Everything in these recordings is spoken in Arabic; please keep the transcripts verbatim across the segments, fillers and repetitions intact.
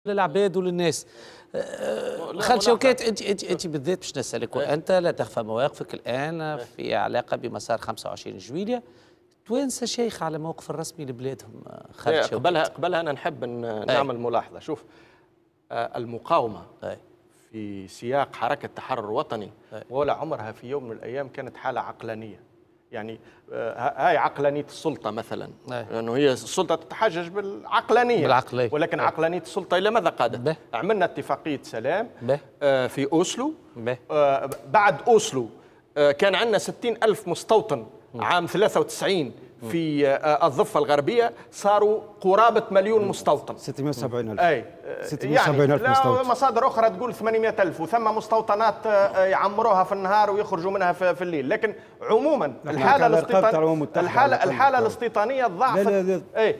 للعباد وللناس. خالد شوكات، انت انت انت بالذات باش نسالك، وانت لا تخفى مواقفك الان في علاقه بمسار خمسة وعشرين جويلية. توانسه شيخ على موقف الرسمي لبلادهم. خالد شوكات قبلها قبلها انا نحب نعمل ملاحظه. شوف، المقاومه أي. في سياق حركه التحرر الوطني أي. ولا عمرها في يوم من الايام كانت حاله عقلانيه. يعني هاي عقلانيه السلطه مثلا، لانه هي السلطه تتحجج بالعقلانيه بالعقلية. ولكن أي. عقلانيه السلطه الى ماذا قادت؟ به. عملنا اتفاقيه سلام به. في اوسلو به. بعد اوسلو كان عندنا ستين ألف مستوطن عام ثلاثة وتسعين في الضفة الغربية، صاروا قرابة مليون مستوطن. ستمئة وسبعين ألف. أي ستمئة وسبعين ألف مستوطن. مصادر أخرى تقول ثمانمئة ألف، وثم مستوطنات يعمروها في النهار ويخرجوا منها في الليل. لكن عموما الحالة الاستيطانية الحالة الحالة الاستيطانية ضعفت. أي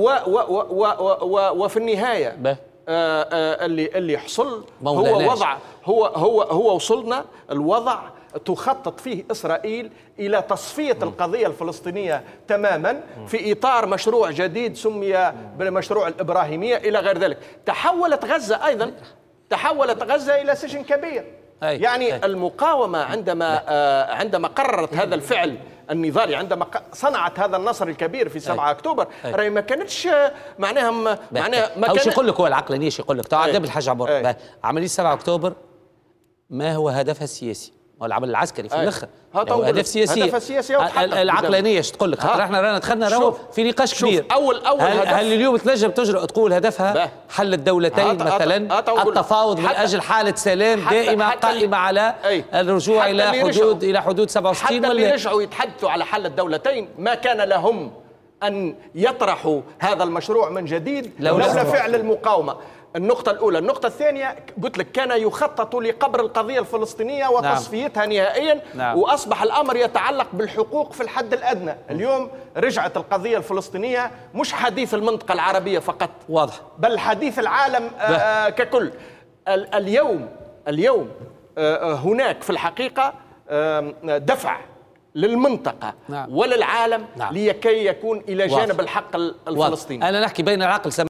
وفي النهاية اللي اللي حصل هو وضع هو هو هو وصلنا الوضع تخطط فيه إسرائيل إلى تصفية القضية الفلسطينية تماما في إطار مشروع جديد سمي بمشروع الإبراهيمية إلى غير ذلك. تحولت غزة أيضا تحولت غزة إلى سجن كبير. أي. يعني أي. المقاومة عندما آه عندما قررت هذا الفعل النضالي، عندما صنعت هذا النصر الكبير في سبعة أكتوبر، راهي ما كانتش معناها معناها ما كانش يقول لك هو العقلانية، يقول لك تعال قبل الحاج عبور. عملية سبعة أكتوبر ما هو هدفها السياسي؟ هو العمل العسكري في الاخر هدف سياسي. هدف السياسي العقلانيه ايش تقول لك؟ خاطر احنا رانا دخلنا راهو في نقاش كبير. اول اول هل, هل اليوم تنجم تجرؤ تقول هدفها حل الدولتين مثلا، التفاوض من اجل حاله سلام دائمه قائمه على الرجوع الى حدود الى حدود سبعة وستين؟ حتى اللي رجعوا يتحدثوا على حل الدولتين ما كان لهم ان يطرحوا هذا المشروع من جديد لولا فعل المقاومه. النقطة الأولى. النقطة الثانية قلت لك كان يخطط لقبر القضية الفلسطينية وتصفيتها نعم. نهائيا نعم. وأصبح الأمر يتعلق بالحقوق في الحد الأدنى. اليوم رجعت القضية الفلسطينية مش حديث المنطقة العربية فقط، واضح، بل حديث العالم آه ككل. اليوم اليوم آه هناك في الحقيقة آه دفع للمنطقة نعم. وللعالم نعم. لكي يكون إلى جانب واضح. الحق الفلسطيني. أنا نحكي بين العقل